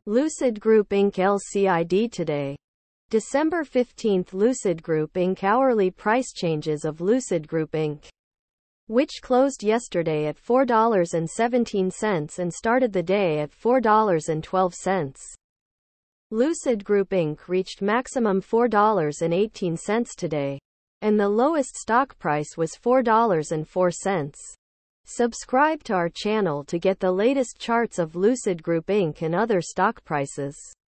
Lucid Group Inc. LCID today. December 15. Lucid Group Inc. Hourly price changes of Lucid Group Inc., which closed yesterday at $4.17 and started the day at $4.12. Lucid Group Inc. reached maximum $4.18 today, and the lowest stock price was $4.04. Subscribe to our channel to get the latest charts of Lucid Group Inc. and other stock prices.